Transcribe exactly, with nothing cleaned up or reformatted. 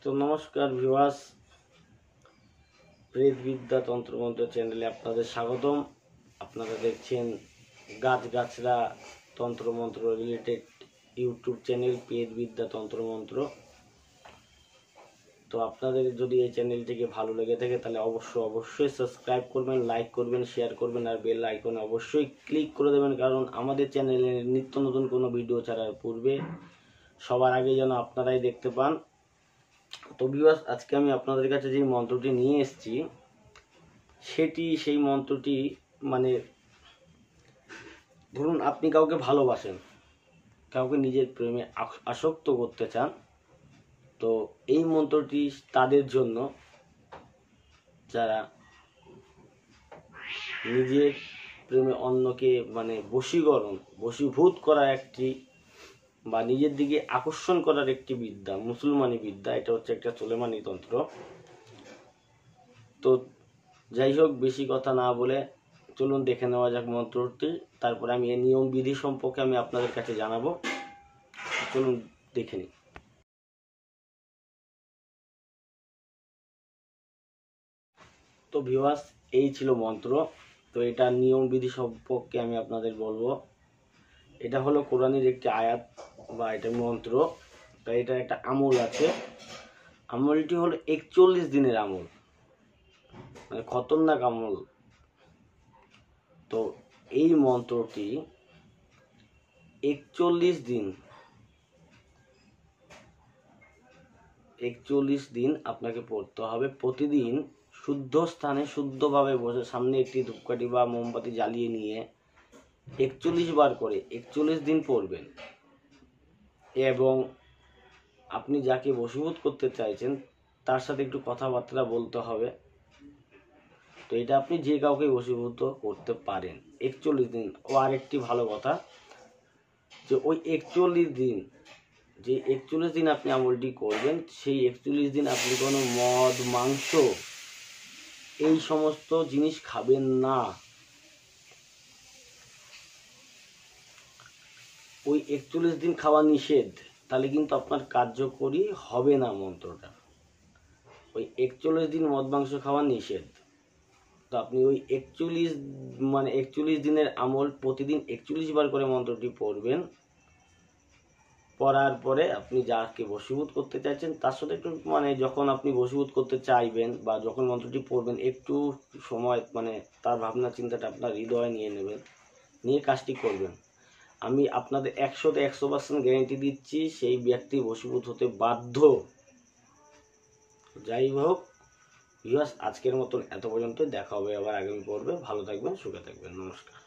তো নমস্কার ভিউয়ার্স, প্রেতবিদ্যা তন্ত্রমন্ত্র চ্যানেলে আপনাদের স্বাগতম। আপনারা দেখছেন গাছগাছরা তন্ত্রমন্ত্র রিলেটেড ইউটিউব চ্যানেল প্রেতবিদ্যা তন্ত্রমন্ত্র। তো আপনাদের যদি এই চ্যানেলটিকে ভালো লেগে থাকে তাহলে অবশ্যই অবশ্যই সাবস্ক্রাইব করবেন, লাইক করবেন, শেয়ার করবেন আর বেল আইকনে অবশ্যই ক্লিক করে দেবেন, কারণ আমাদের চ্যানেলে নিত্য নতুন কোনো ভিডিও ছাড়ার পূর্বে সবার আগে যেন আপনারাই দেখতে পান। তো ভিউয়ার্স, আজকে আমি আপনাদের কাছে যে মন্ত্রটি নিয়ে এসেছি সেটি সেই মন্ত্রটি মানে ধরুন আপনি কাউকে ভালোবাসেন, কাউকে নিজের প্রেমে আসক্ত করতে চান, তো এই মন্ত্রটি তাদের জন্য যারা নিজের প্রেমে অন্যকে মানে বশীকরণ বশীভূত করার একটি বা নিজের দিকে আকর্ষণ করার একটি বিদ্যা, মুসলমানি বিদ্যা। এটা হচ্ছে একটা সোলেমানি তন্ত্র। তো যাই হোক, বেশি কথা না বলে চলুন দেখে নেওয়া যাক মন্ত্রটি, তারপরে আমি এই নিয়ম বিধি সম্পর্কে আমি আপনাদের কাছে জানাবো। চলুন দেখে নিই। তো ভিউয়ার্স, এই ছিল মন্ত্র। তো এটা নিয়ম বিধি সম্পর্কে আমি আপনাদের বলবো। এটা হলো কোরআনের একটি আয়াত বা এটা মন্ত্র। তাই এটা একটা আমল আছে। আমলটি হলো একচল্লিশ দিনের আমল, মানে খতরনাক আমল। তো এই মন্ত্রটি একচল্লিশ দিন একচল্লিশ দিন আপনাকে পড়তে হবে। প্রতিদিন শুদ্ধ স্থানে শুদ্ধভাবে বসে সামনে একটি ধূপকাঠি বা মোমবাতি জ্বালিয়ে নিয়ে একচল্লিশ বার করে একচল্লিশ দিন পড়বেন। এবং আপনি যাকে বশীভূত করতে চাইছেন তার সাথে একটু কথাবার্তা বলতে হবে। তো এটা আপনি যে কাউকে বশীভূত করতে পারেন একচল্লিশ দিন। ও আরেকটি ভালো কথা, যে ওই একচল্লিশ দিন যে একচল্লিশ দিন আপনি আমলটি করবেন, সেই একচল্লিশ দিন আপনি কোনো মদ মাংস এই সমস্ত জিনিস খাবেন না। ওই একচল্লিশ দিন খাওয়া নিষেধ, তাহলে কিন্তু আপনার কার্যকরী হবে না মন্ত্রটা। ওই একচল্লিশ দিন মদ মাংস খাওয়া নিষেধ। তো আপনি ওই একচল্লিশ মানে একচল্লিশ দিনের আমল প্রতিদিন একচল্লিশ বার করে মন্ত্রটি পড়বেন। পড়ার পরে আপনি যাকে বশীভূত করতে চাইছেন তার সাথে একটু মানে যখন আপনি বশীভূত করতে চাইবেন বা যখন মন্ত্রটি পড়বেন একটু সময় মানে তার ভাবনা চিন্তাটা আপনার হৃদয়ে নিয়ে নেবেন, নিয়ে কাজটি করবেন। আমি আপনাদের একশোতে একশো পার্সেন্ট গ্যারেন্টি দিচ্ছি সেই ব্যক্তি বশীভূত হতে বাধ্য। যাই হোক ভিউয়ার্স, আজকের মতন এত পর্যন্ত। দেখা হবে আবার আগামী পর্বে। ভালো থাকবেন, সুখে থাকবেন। নমস্কার।